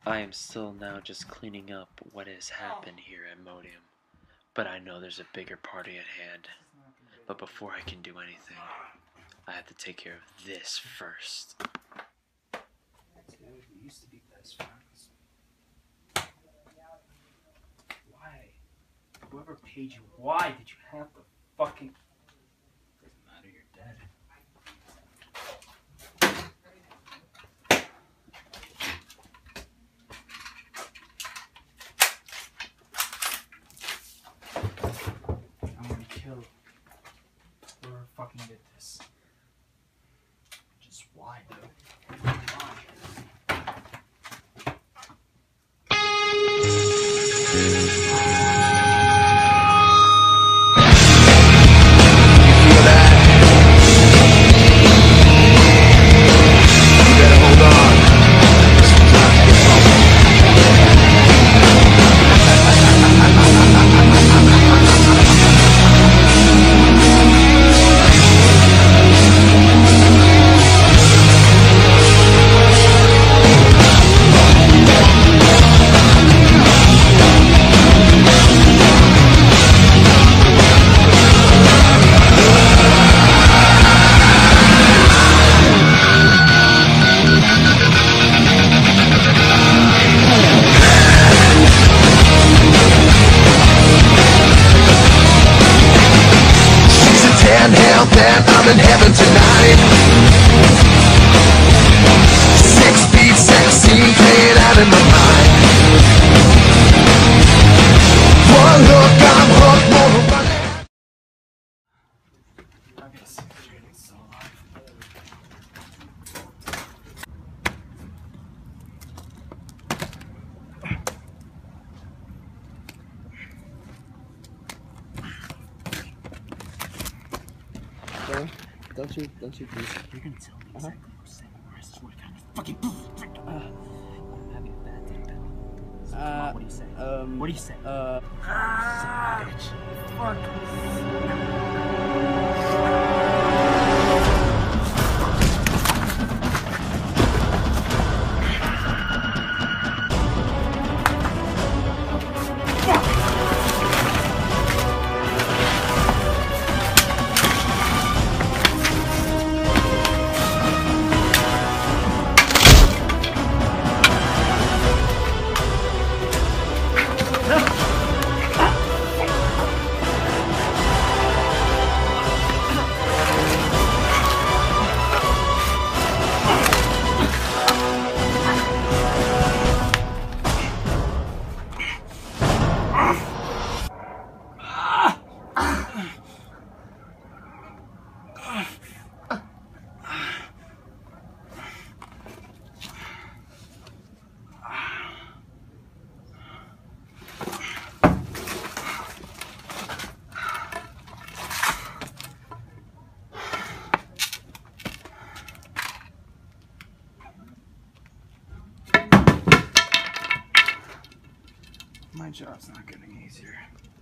I am still now just cleaning up what has happened here at Modium, but I know there's a bigger party at hand. But before I can do anything, I have to take care of this first. Dude, we used to be best friends. Why? Whoever paid you, why did you have to fucking... Doesn't matter, you're dead. I'm gonna kill whoever fucking did this. Just why, though? Why? That I'm in heaven tonight. 6 feet, sex scene playing out in my mind. One look, I'm hooked, more running. I'm gonna see if Jaden's still alive. Don't you please. You're gonna tell me exactly what to say, or I swear to God, fucking I'm having a bad day, pal. So come on, what do you say? What do you say? Bitch. My job's not getting easier.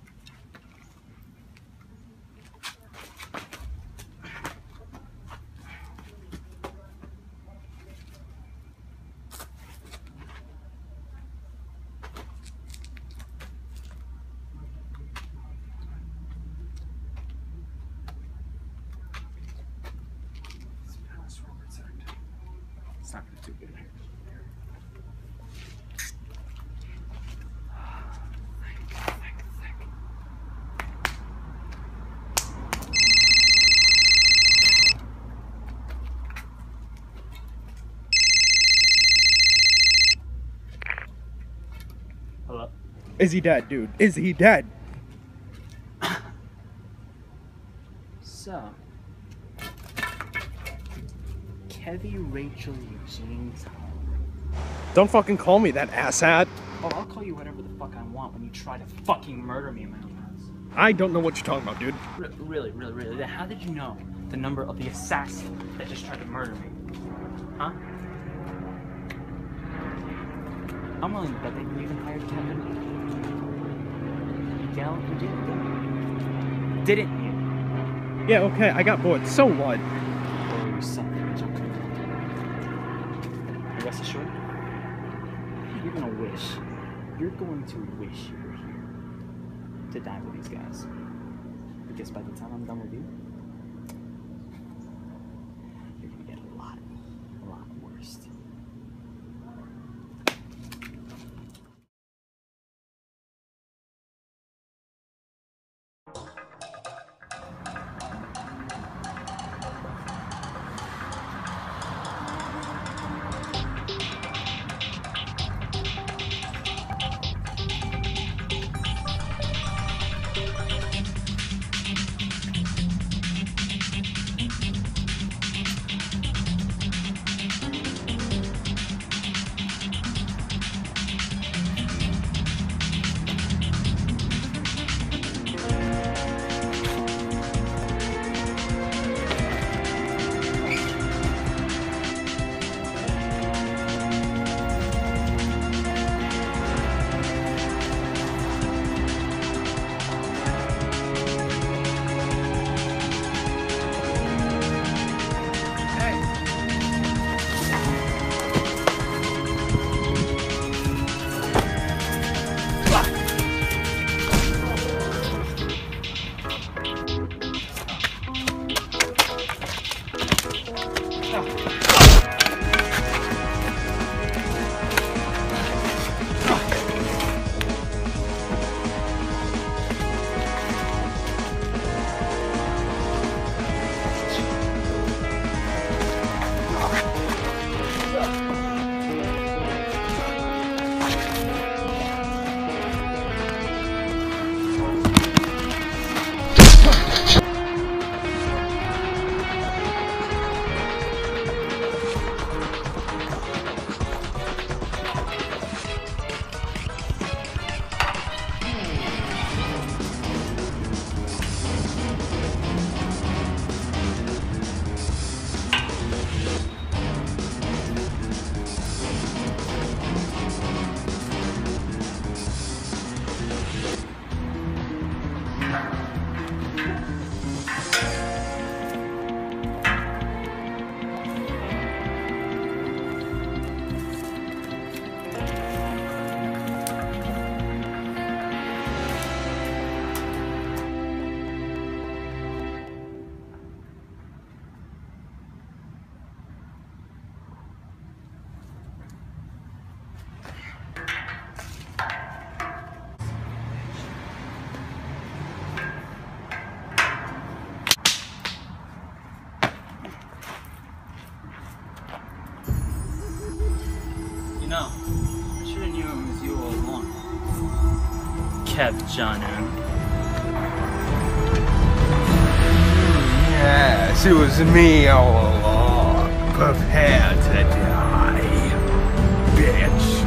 This password protected. It's not gonna do good. Hello? Is he dead, dude? Is he dead? So, Kevy, Rachel, Eugene's home. Don't fucking call me that, asshat. Oh, I'll call you whatever the fuck I want when you try to fucking murder me in my own house. I don't know what you're talking about, dude. Really? Then how did you know the number of the assassin that just tried to murder me? Huh? I'm willing to bet that you even hired Kevin. Miguel, you didn't, didn't you? Yeah, okay, I got bored. So what? Or something that you could. Rest assured, You're gonna wish. You're going to wish you were here to die with these guys. Because by the time I'm done with you, you're gonna get a lot worse. No, I should have knew it was you all along. Kev John. Yes, it was me all along. Prepare to die, bitch.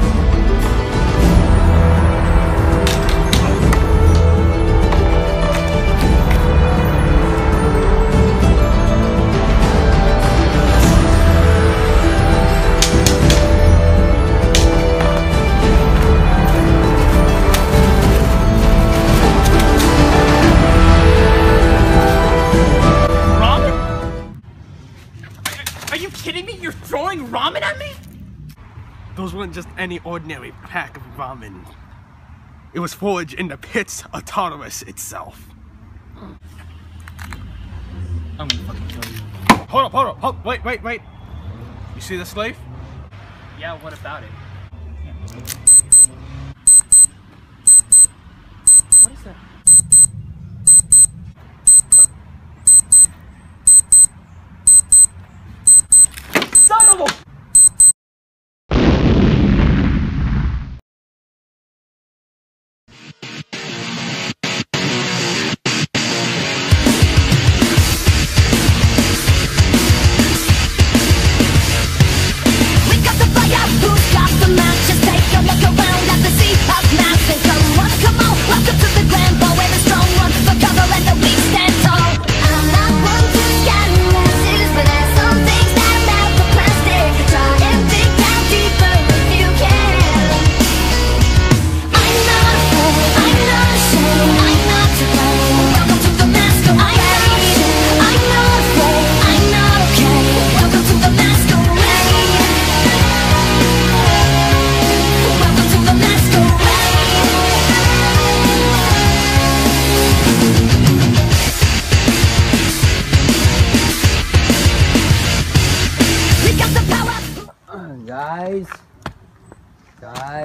Are you kidding me? You're throwing ramen at me? Those weren't just any ordinary pack of ramen. It was forged in the pits of Tartarus itself. I'm gonna fucking kill you. Hold up, wait. You see the slave? Yeah, what about it? What is that? Son of a... I'm not one to scan messages, but there's some things that I'm not for plastic. Guys,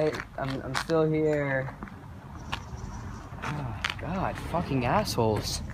I'm still here. Oh, God, fucking assholes.